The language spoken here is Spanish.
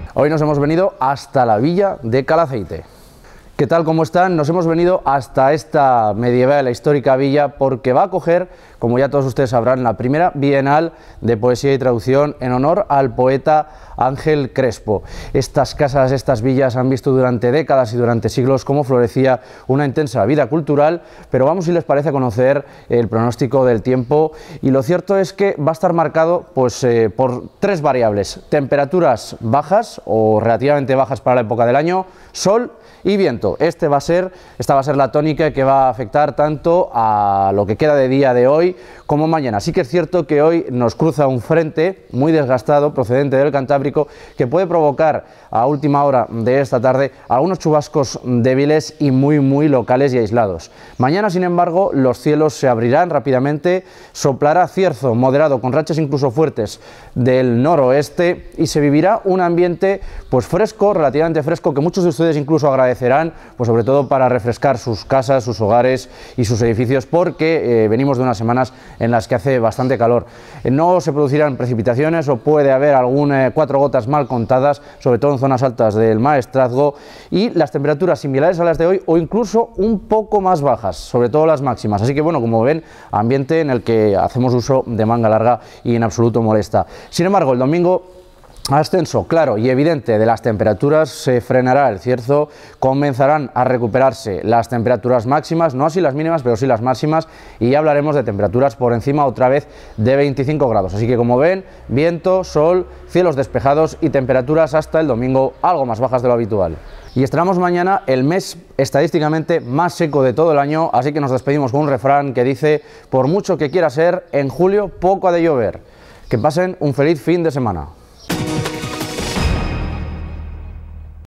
Hoy nos hemos venido hasta la villa de Calaceite. ¿Qué tal? ¿Cómo están? Nos hemos venido hasta esta medieval e histórica villa porque va a acoger, como ya todos ustedes sabrán, la primera Bienal de Poesía y Traducción en honor al poeta Ángel Crespo. Estas casas, estas villas han visto durante décadas y durante siglos cómo florecía una intensa vida cultural, pero vamos, si les parece, a conocer el pronóstico del tiempo, y lo cierto es que va a estar marcado pues, por tres variables: temperaturas bajas o relativamente bajas para la época del año, sol y viento. Esta va a ser la tónica que va a afectar tanto a lo que queda de día de hoy como mañana. Sí que es cierto que hoy nos cruza un frente muy desgastado procedente del Cantábrico que puede provocar a última hora de esta tarde algunos chubascos débiles y muy locales y aislados. Mañana, sin embargo, los cielos se abrirán rápidamente, soplará cierzo moderado con rachas incluso fuertes del noroeste y se vivirá un ambiente pues fresco, relativamente fresco, que muchos de ustedes incluso agradecerán, pues sobre todo para refrescar sus casas, sus hogares y sus edificios, porque venimos de unas semanas en las que hace bastante calor. No se producirán precipitaciones o puede haber algunas 4 gotas mal contadas, sobre todo en zonas altas del Maestrazgo, y las temperaturas similares a las de hoy o incluso un poco más bajas, sobre todo las máximas. Así que bueno, como ven, ambiente en el que hacemos uso de manga larga y en absoluto molesta. Sin embargo, el domingo, ascenso claro y evidente de las temperaturas, se frenará el cierzo, comenzarán a recuperarse las temperaturas máximas, no así las mínimas, pero sí las máximas, y ya hablaremos de temperaturas por encima otra vez de 25 grados. Así que, como ven, viento, sol, cielos despejados y temperaturas hasta el domingo algo más bajas de lo habitual. Y estrenamos mañana el mes estadísticamente más seco de todo el año, así que nos despedimos con un refrán que dice: por mucho que quiera ser, en julio poco ha de llover. Que pasen un feliz fin de semana.